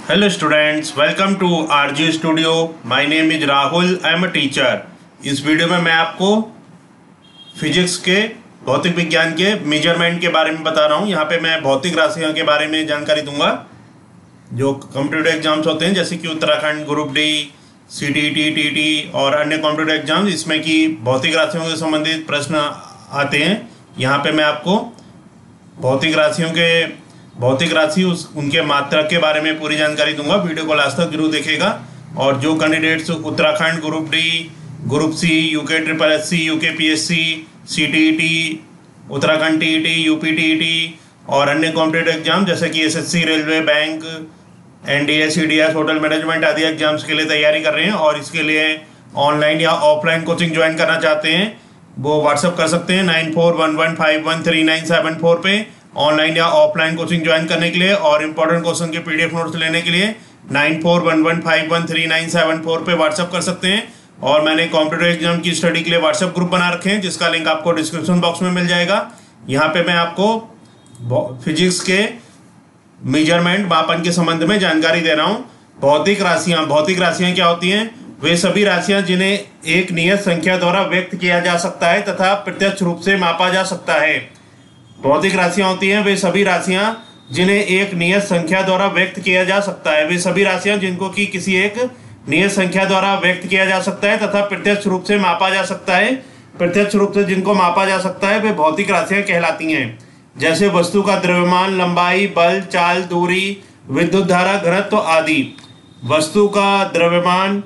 Hello students, welcome to RG Studio. My name is Rahul. I am a teacher. इस video में मैं आपको physics के भौतिक विज्ञान के मेजरमेंट के बारे में बता रहा हूँ। यहाँ पे मैं भौतिक राशियों के बारे में जानकारी दूंगा जो कॉम्पिटिटिव एग्जाम्स होते हैं, जैसे कि Uttarakhand, group D, CTET, TT और अन्य कॉम्पिटिटिव एग्जाम्स, इसमें कि भौतिक राशियों से संबंधित प्रश्न आते हैं। यहाँ पे मैं आपको भौतिक राशि उनके मात्रक के बारे में पूरी जानकारी दूंगा। वीडियो को लास्ट तक जरूर देखिएगा। और जो candidates Uttarakhand, group D, group C, UK SSC, UK PSC, CTET, Uttarakhand TET, UP TET और अन्य कॉम्पिटिटिव एग्जाम जैसे कि SSC, railway, bank, NDA, CDS, hotel management आदि एग्जाम्स के लिए तैयारी कर रहे हैं और इसके लिए ऑनलाइन या ऑफलाइन कोचिंग ज्वाइन करना चाहते हैं, वो व्हाट्सअप कर सकते हैं 9411513974 पे ऑनलाइन या ऑफलाइन कोचिंग ज्वाइन करने के लिए। और इम्पोर्टेंट क्वेश्चन के PDF नोट्स लेने के लिए 9411513974 पे व्हाट्सअप कर सकते हैं। और मैंने कॉम्पिटिटिव एग्जाम की स्टडी के लिए व्हाट्सएप ग्रुप बना रखे हैं जिसका लिंक आपको डिस्क्रिप्शन बॉक्स में मिल जाएगा। यहाँ पे मैं आपको फिजिक्स के मेजरमेंट, मापन के संबंध में जानकारी दे रहा हूँ। भौतिक राशियाँ क्या होती हैं? वे सभी राशियाँ जिन्हें एक नियत संख्या द्वारा व्यक्त किया जा सकता है तथा प्रत्यक्ष रूप से मापा जा सकता है। भौतिक राशियाँ होती हैं वे सभी राशियाँ जिन्हें एक नियत संख्या द्वारा व्यक्त किया जा सकता है। वे सभी राशियाँ जिनको कि किसी एक नियत संख्या द्वारा व्यक्त किया जा सकता है तथा प्रत्यक्ष रूप से मापा जा सकता है। प्रत्यक्ष रूप से जिनको मापा जा सकता है वे भौतिक राशियाँ कहलाती हैं। जैसे वस्तु का द्रव्यमान, लंबाई, बल, चाल, दूरी, विद्युत धारा, घनत्व आदि। वस्तु का द्रव्यमान,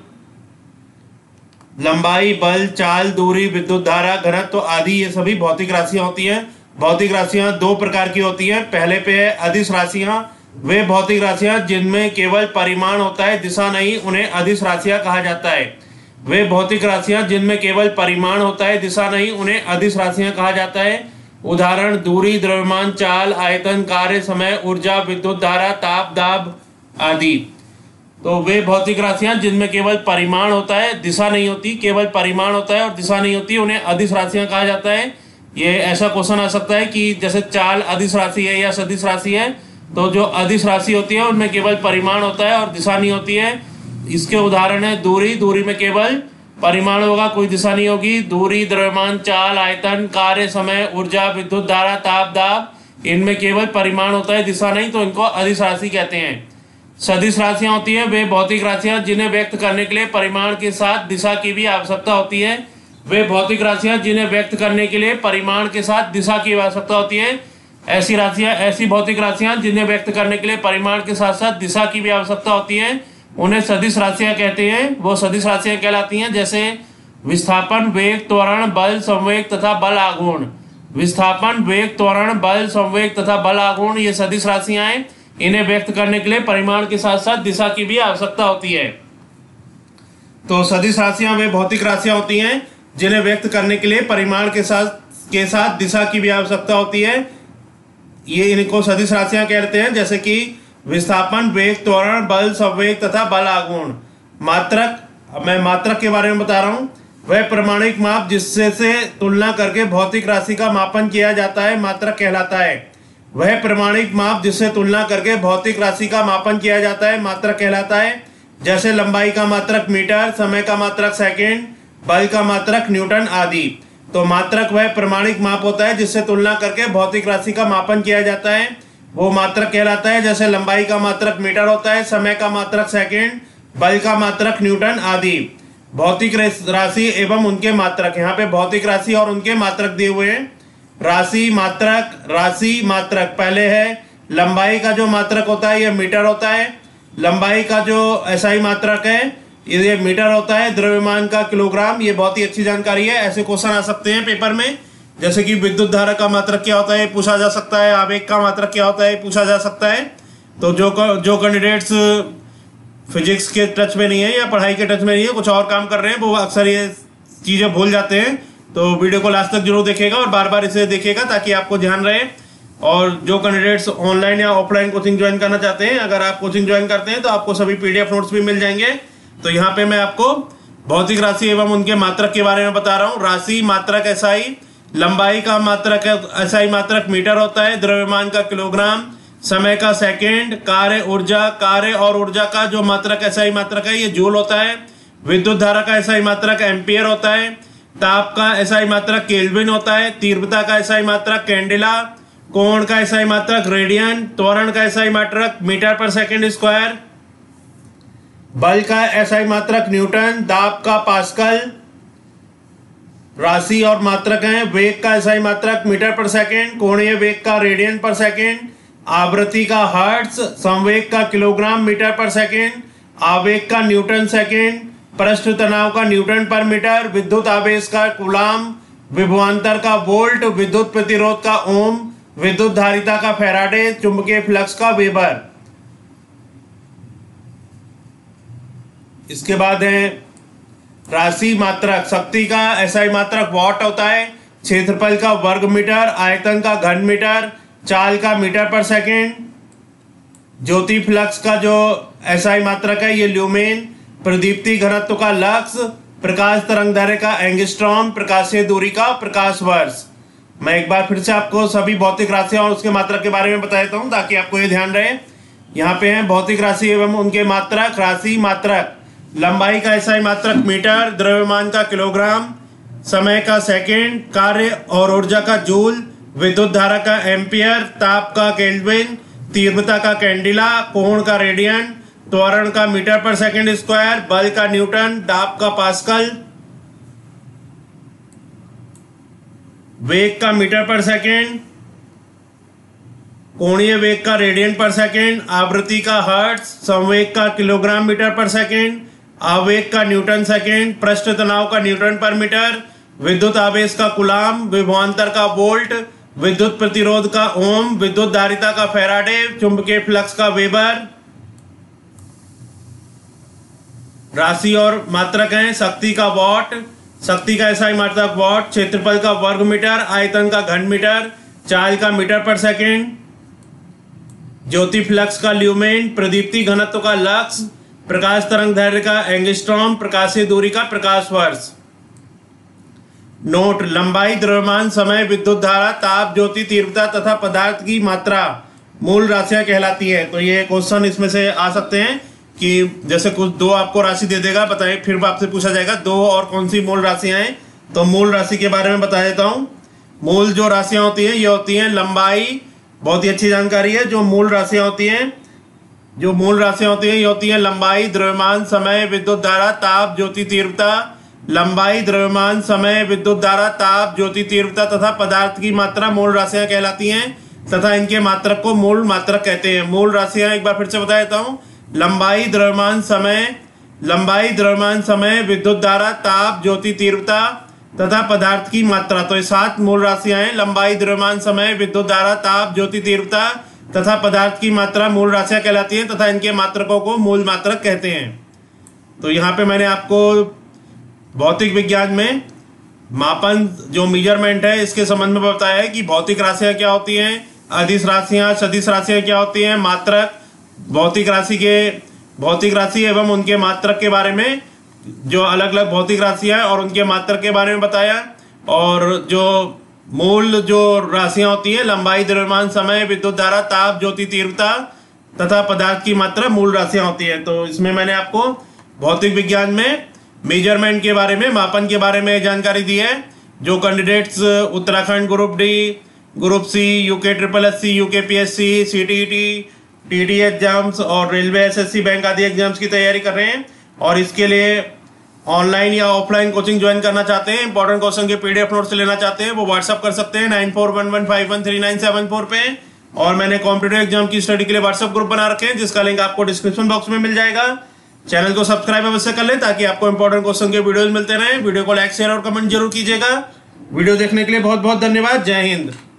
लंबाई, बल, चाल, दूरी, विद्युत धारा, घनत्व आदि ये सभी भौतिक राशियाँ होती हैं। भौतिक राशियाँ दो प्रकार की होती हैं। पहले पे है अदिश राशियाँ। वे भौतिक राशियाँ जिनमें केवल परिमाण होता है, दिशा नहीं, उन्हें अदिश राशियाँ कहा जाता है। वे भौतिक राशियाँ जिनमें केवल परिमाण होता है, दिशा नहीं, उन्हें अदिश राशियाँ कहा जाता है। उदाहरण दूरी, द्रव्यमान, चाल, आयतन, कार्य, समय, ऊर्जा, विद्युत धारा, ताप, दाब आदि। तो वे भौतिक राशियाँ जिनमें केवल परिमाण होता है, दिशा नहीं होती, केवल परिमाण होता है और दिशा नहीं होती, उन्हें अदिश राशियाँ कहा जाता है। ये ऐसा क्वेश्चन आ सकता है कि जैसे चाल अदिश राशि है या सदिश राशि है, तो जो अदिश राशि होती है उनमें केवल परिमाण होता है और दिशा नहीं होती है। इसके उदाहरण है दूरी में केवल परिमाण होगा, कोई दिशा नहीं होगी। दूरी, द्रव्यमान, चाल, आयतन, कार्य, समय, ऊर्जा, विद्युत धारा, ताप, दाब, इनमें केवल परिमाण होता है, दिशा नहीं, तो इनको अदिश राशि कहते हैं। सदिश राशियाँ होती हैं वे भौतिक राशियाँ जिन्हें व्यक्त करने के लिए परिमाण के साथ दिशा की भी आवश्यकता होती है। वे भौतिक राशियाँ जिन्हें व्यक्त करने के लिए परिमाण के साथ दिशा की आवश्यकता होती है। ऐसी भौतिक राशियाँ जिन्हें व्यक्त करने के लिए परिमाण के साथ साथ दिशा की भी आवश्यकता होती है, उन्हें सदिश राशियाँ कहते हैं। वो सदिश राशियाँ कहलाती हैं जैसे विस्थापन, वेग, त्वरण, बल, संवेग तथा बल आघूर्ण। विस्थापन, वेग, त्वरण, बल, संवेग तथा बल आघूर्ण ये सदिश राशियाँ हैं। इन्हें व्यक्त करने के लिए परिमाण के साथ साथ दिशा की भी आवश्यकता होती है। तो सदिश राशियाँ वे भौतिक राशियाँ होती हैं जिन्हें व्यक्त करने के लिए परिमाण के साथ दिशा की भी आवश्यकता होती है। ये इनको सदिश राशियां कहते हैं, जैसे कि विस्थापन, वेग, त्वरण, बल, संवेग तथा बल आघूर्ण। मात्रक, मैं मात्रक के बारे में बता रहा हूँ। वह प्रमाणिक माप जिससे तुलना करके भौतिक राशि का मापन किया जाता है, मात्रक कहलाता है। वह प्रमाणिक माप जिससे तुलना करके भौतिक राशि का मापन किया जाता है, मात्रक कहलाता है। जैसे लंबाई का मात्रक मीटर, समय का मात्रक सेकेंड, बल का मात्रक न्यूटन आदि। तो मात्रक वह प्रमाणिक माप होता है जिससे तुलना करके भौतिक राशि का मापन किया जाता है, वो मात्रक कहलाता है। जैसे लंबाई का मात्रक मीटर होता है, समय का मात्रक सेकेंड, बल का मात्रक न्यूटन आदि। भौतिक राशि एवं उनके मात्रक, यहाँ पे भौतिक राशि और उनके मात्रक दिए हुए हैं। राशि मात्रक पहले है लंबाई का जो मात्रक होता है ये मीटर होता है। लंबाई का जो SI मात्रक है ये मीटर होता है। द्रव्यमान का किलोग्राम, ये बहुत ही अच्छी जानकारी है। ऐसे क्वेश्चन आ सकते हैं पेपर में, जैसे कि विद्युत धारा का मात्रक क्या होता है पूछा जा सकता है, आवेग का मात्रक क्या होता है पूछा जा सकता है। तो जो कैंडिडेट्स फिजिक्स के टच में नहीं है या पढ़ाई के टच में नहीं है, कुछ और काम कर रहे हैं, वो अक्सर ये चीज़ें भूल जाते हैं। तो वीडियो को लास्ट तक जरूर देखिएगा और बार बार इसे देखिएगा ताकि आपको ध्यान रहे। और जो कैंडिडेट्स ऑनलाइन या ऑफलाइन कोचिंग ज्वाइन करना चाहते हैं, अगर आप कोचिंग ज्वाइन करते हैं तो आपको सभी PDF नोट्स भी मिल जाएंगे। तो यहाँ पे मैं आपको भौतिक राशि एवं उनके मात्रक के बारे में बता रहा हूँ। राशि मात्रक SI, लंबाई का मात्रक SI मात्रक मीटर होता है, द्रव्यमान का किलोग्राम, समय का सेकंड, कार्य और ऊर्जा का जो मात्रक एसआई मात्रक है ये जूल होता है, विद्युत धारा का एसआई मात्रक एम्पियर होता है, ताप का एसआई मात्रक केल्विन होता है, तीव्रता का एसआई मात्रक कैंडेला, कोण का एसआई मात्रक रेडियन, त्वरण का एसआई मात्रक मीटर पर सेकंड स्क्वायर, बल का एसआई मात्रक न्यूटन, दाब का पास्कल, राशि और मात्रक हैं, वेग का एसआई मात्रक मीटर पर सेकंड, कोणीय वेग का रेडियन पर सेकंड, आवृत्ति का हर्ट्ज, संवेग का किलोग्राम मीटर पर सेकंड, आवेग का न्यूटन सेकंड, पृष्ठ तनाव का न्यूटन पर मीटर, विद्युत आवेश का कूलाम, विभवांतर का वोल्ट, विद्युत प्रतिरोध का ओम, विद्युत धारिता का फैराडे, चुंबकीय फ्लक्स का वेबर। इसके बाद है राशि मात्रक, शक्ति का एसआई मात्रक वॉट होता है, क्षेत्रफल का वर्ग मीटर, आयतन का घन मीटर, चाल का मीटर पर सेकंड, ज्योति फ्लक्स का जो एसआई मात्रक है ये ल्यूमेन, प्रदीप्ति घनत्व का लक्स, प्रकाश तरंग दैर्घ्य का एंगस्ट्रॉम, प्रकाशीय दूरी का प्रकाश वर्ष। मैं एक बार फिर से आपको सभी भौतिक राशियां और उसके मात्रक के बारे में बता देता हूं ताकि आपको ये ध्यान रहे। यहाँ पे हैं भौतिक राशि एवं उनके मात्रक। राशि मात्रक, लंबाई का एसआई मात्रक मीटर, द्रव्यमान का किलोग्राम, समय का सेकंड, कार्य और ऊर्जा का जूल, विद्युत धारा का एम्पियर, ताप का केल्विन, तीव्रता का कैंडिला, कोण का रेडियन, त्वरण का मीटर पर सेकंड स्क्वायर, बल का न्यूटन, दाब का पास्कल, वेग का मीटर पर सेकंड, कोणीय वेग का रेडियन पर सेकंड, आवृत्ति का हर्ट्ज, संवेग का किलोग्राम मीटर पर सेकंड, आवेग का न्यूटन सेकंड, पृष्ठ तनाव का न्यूटन पर मीटर, विद्युत आवेश का कूलाम, विभवांतर का वोल्ट, विद्युत प्रतिरोध का ओम, विद्युत धारिता का फैराडे, चुंबकीय फ्लक्स का वेबर। राशि और मात्रक हैं, शक्ति का वॉट, शक्ति का एसआई मात्रक वॉट, क्षेत्रफल का वर्ग मीटर, आयतन का घन मीटर, चाल का मीटर पर सेकंड, ज्योति फ्लक्स का ल्यूमेन, प्रदीप्ति घनत्व का लक्स, प्रकाश तरंग दैर्घ्य का एंगस्ट्रॉम, प्रकाशीय दूरी का प्रकाश वर्ष। नोट, लंबाई, द्रव्यमान, समय, विद्युत धारा, ताप, ज्योति तीव्रता तथा पदार्थ की मात्रा मूल राशियां कहलाती है। तो ये क्वेश्चन इसमें से आ सकते हैं कि जैसे कुछ दो आपको राशि दे देगा, बताइए, फिर आपसे पूछा जाएगा दो और कौन सी मूल राशियां हैं। तो मूल राशि के बारे में बता देता हूँ। मूल जो राशियां होती हैं ये होती हैं लंबाई, बहुत ही अच्छी जानकारी है। जो मूल राशियां होती हैं ये होती हैं लंबाई, द्रव्यमान, समय, विद्युत धारा, ताप, ज्योति तीव्रता। लंबाई, द्रव्यमान, समय, विद्युत धारा, ताप, ज्योति तीव्रता तथा पदार्थ की मात्रा मूल राशियां कहलाती हैं तथा इनके मात्रक को मूल मात्रक कहते हैं। मूल राशियां एक बार फिर से बता देता हूँ। लंबाई, द्रव्यमान, समय, विद्युत धारा, ताप, ज्योति तीव्रता तथा पदार्थ की मात्रा। तो ये 7 मूल राशियां हैं। लंबाई, द्रव्यमान, समय, विद्युत धारा, ताप, ज्योति तीव्रता तथा पदार्थ की मात्रा मूल राशियां कहलाती हैं तथा इनके मात्रकों को मूल मात्रक कहते हैं। तो यहाँ पे मैंने आपको भौतिक विज्ञान में मापन जो मेजरमेंट है इसके संबंध में बताया है कि भौतिक राशियां क्या होती हैं, अदिश राशियां, सदिश राशियां क्या होती हैं, मात्रक, भौतिक राशि एवं उनके मात्रक के बारे में, जो अलग अलग भौतिक राशियां हैं और उनके मात्रक के बारे में बताया। और जो मूल जो राशियां होती हैं लंबाई, द्रव्यमान, समय, विद्युत धारा, ताप, ज्योति तीव्रता तथा पदार्थ की मात्रा मूल राशियां होती हैं। तो इसमें मैंने आपको भौतिक विज्ञान में मेजरमेंट के बारे में, मापन के बारे में जानकारी दी है। जो candidates Uttarakhand group D, group C, UK SSSC, UK PSC, CTET, TT exams और रेलवे SSC बैंक आदि एग्जाम्स की तैयारी कर रहे हैं और इसके लिए ऑनलाइन या ऑफलाइन कोचिंग ज्वाइन करना चाहते हैं, इंपॉर्टेंट क्वेश्चन के PDF नोट्स लेना चाहते हैं, वो व्हाट्सअप कर सकते हैं 9411513974 पे। और मैंने कॉम्पिटिटिव एग्जाम की स्टडी के लिए व्हाट्सअप ग्रुप बना रखे हैं जिसका लिंक आपको डिस्क्रिप्शन बॉक्स में मिल जाएगा। चैनल को सब्सक्राइब अवश्य कर लें ताकि आपको इंपॉर्टेंट क्वेश्चन के वीडियोज मिलते रहें। वीडियो को लाइक, शेयर और कमेंट जरूर कीजिएगा। वीडियो देखने के लिए बहुत बहुत धन्यवाद। जय हिंद।